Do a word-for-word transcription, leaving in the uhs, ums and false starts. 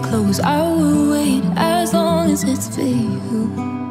close, I will wait as long as it's for you.